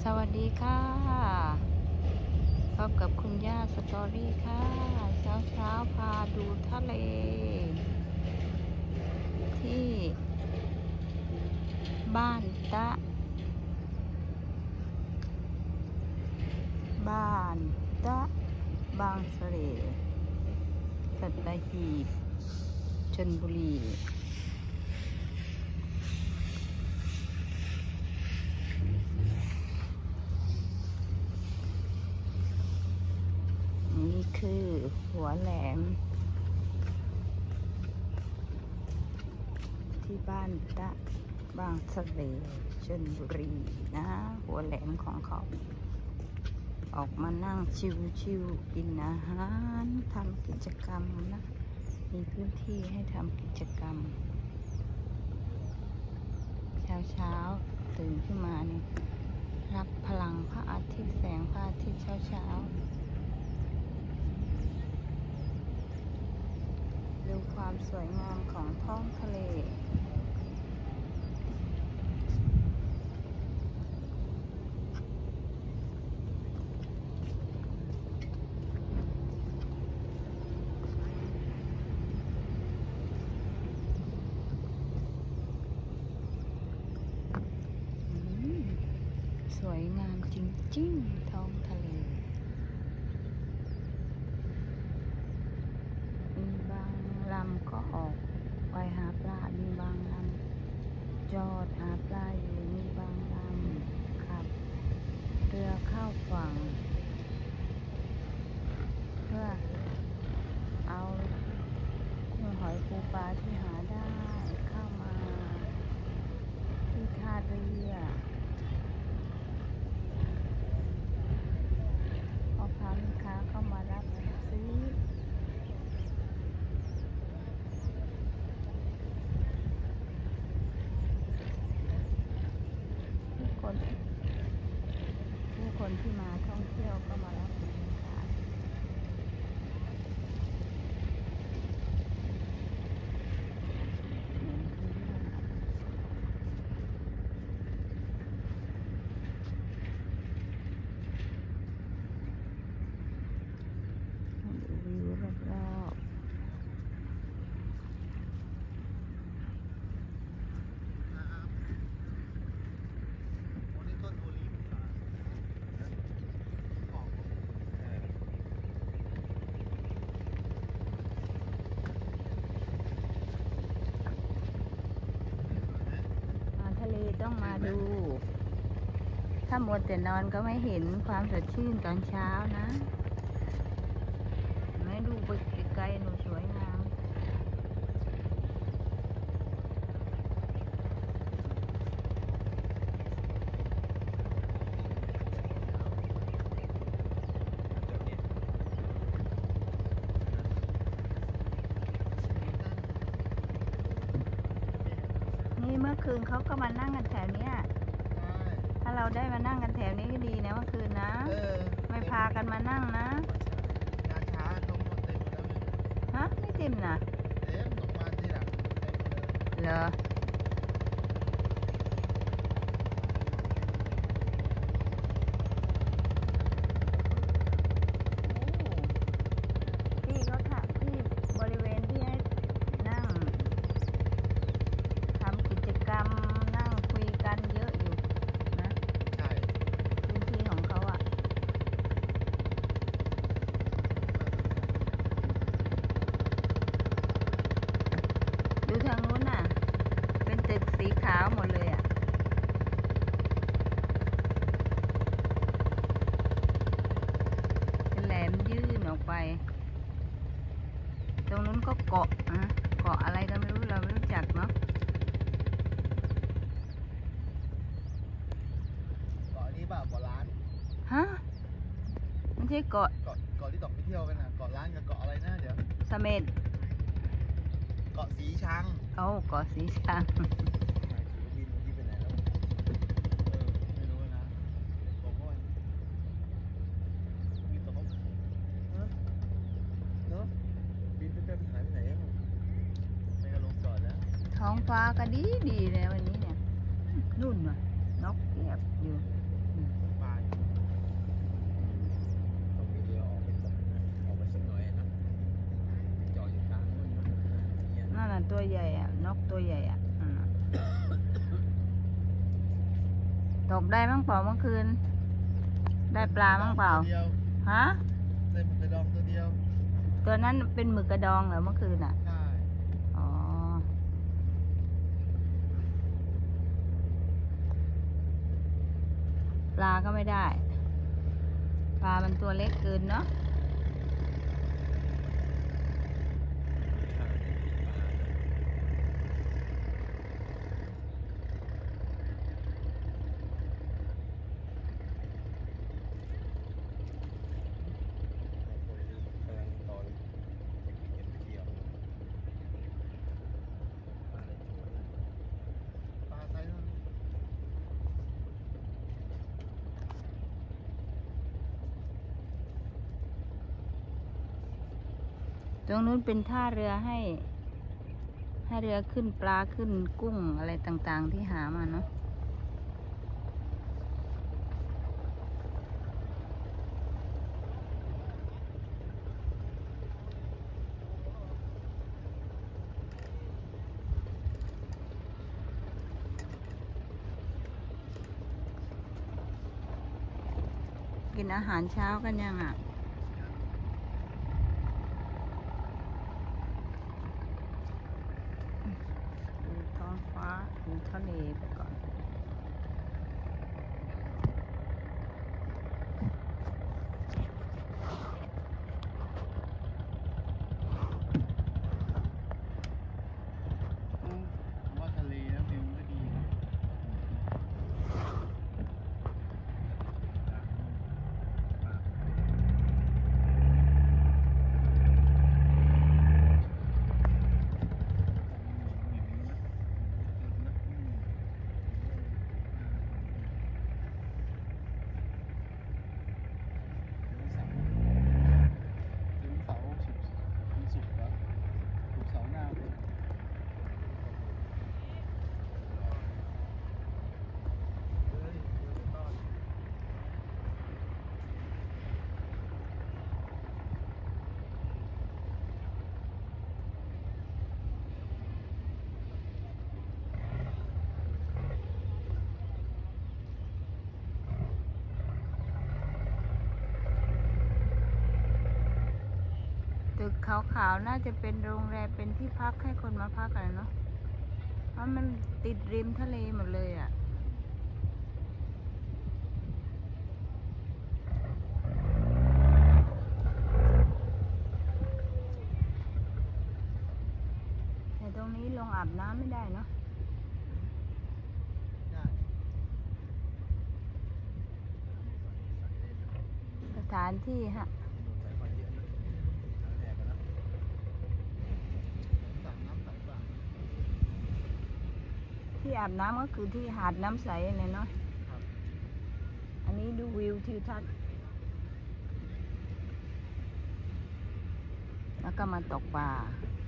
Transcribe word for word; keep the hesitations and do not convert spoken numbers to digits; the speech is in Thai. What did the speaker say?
สวัสดีค่ะพบกับคุณย่าสตอรี่ค่ะเช้าเช้าพาดูทะเลที่บ้านตะบ้านตะบางเสร่สัตหีบชลบุรีนี่คือหัวแหลมที่บ้านตะบางเสร่ชลบุรีนะหัวแหลมของเขาออกมานั่งชิวๆกินอาหารทำกิจกรรมนะมีพื้นที่ให้ทำกิจกรรมเช้าเช้าตื่นขึ้นมานี่รับพลังพระอาทิตย์แสงพระอาทิตย์เช้าเช้าดูความสวยงามของท้องทะเลสวยงามจริงๆท้องทะเลมีบางลำก็ออกไปหาปลามีบางลำจอดหาปลาอยู่มีบางลำขับเรือเข้าฝั่งเพื่อเอากุ้งหอยปูปลาที่หาได้เข้ามาที่ท่าเรือพ่อค้าแม่ค้าเข้ามารับซื้อผู้คนผู้คนที่มาท่องเที่ยวก็มารับสินค้าวิวรอบๆทะเลต้องมาดูถ้าหมดแต่นอนก็ไม่เห็นความสดชื่นตอนเช้านะไม่ดูไปไกลๆหนูสวยงามนี่เมื่อคืนเขาก็มานั่งกันแถวเนี้ยถ้าเราได้มานั่งกันแถวนี้ก็ดีนะเมื่อคืนนะไม่พากันมานั่งนะฮะไม่เต็มนะเหรอที่เขาทำที่บริเวณที่ให้นั่งทำกิจกรรมนั่งคุยกันเยอะอยู่นะพื้นที่ของเขาอะดูทางนู้นน่ะเป็นตึกสีขาวหมดเลยอะเป็นแหลมยื่นออกไปตรงนู้นก็เกาะนะเกาะอะไรก็ไม่รู้เราไม่รู้จักเนาะเกาะนี้เปล่าเกาะล้านฮะไม่ใช่เกาะเกาะเกาะที่ต้องไปเที่ยวกันนะเกาะล้านกับเกาะอะไรนะเดี๋ยวเสม็ดเกาะสีชังโอ้เกาะสีชังบินที่ไปไหนแล้วเออไม่รู้นะบอกว่าบินตกเนอะเนอะบินไปไปหายไปไหนไม่ก็ลงจอดแล้วท้องฟ้าก็ดีดีเลยวันนี้เนี่ยนุ่นว่ะนกเงียบอยู่ไปตัวใหญ่อะนกตัวใหญ่อะอืมตกได้มั้งเปล่าเมื่อคืน ได้ปลามั้งเปล่าตัวเดียวฮะได้หมึกกระดองตัวเดียวตัวนั้นเป็นหมึกกระดองเหรอเมื่อคืนอ่ะใช่อ๋อ ปลาก็ไม่ได้ ปลามันตัวเล็กเกินเนาะกำลังตอนไปกินกันไปเที่ยวปลาในสวนปลาไซส์นั้นตรงนู้นเป็นท่าเรือให้ให้เรือขึ้นปลาขึ้นกุ้งอะไรต่างๆที่หามาเนาะ กินอาหารเช้ากันยังอ่ะ ดูท้องฟ้าดูทะเลไปก่อนว่าทะเลแล้ววิวก็ดีนะถึงเสาร์ศุกร์ถึงศุกร์แล้วศุกร์เสาร์หน้าเลยเฮ้ยเดี๋ยวไปต้อนตึกขาวๆน่าจะเป็นโรงแรมเป็นที่พักให้คนมาพักอะไรเนาะ เพราะมันติดริมทะเลหมดเลยอ่ะ แต่ตรงนี้ลงอาบน้ำไม่ได้เนาะได้สถานที่ฮะสายไฟเยอะนะหาแดดกันนะสั่งน้ำใสกว่าที่อาบน้ำก็คือที่หาดน้ำใสเลยเนาะครับอันนี้ดูวิวทิวทัศน์ แล้วก็มาตกปลา